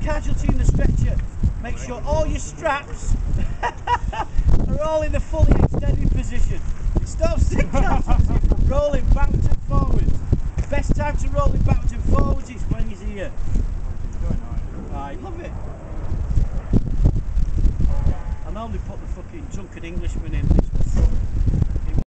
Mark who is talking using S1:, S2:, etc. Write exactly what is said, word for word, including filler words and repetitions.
S1: casualty in the stretcher. Make sure all your straps are all in a fully extended position. It stops the casualty from rolling backwards and forwards. The best time to roll it backwards and forwards is when he's here. I love it. I normally put the fucking drunken Englishman in this one.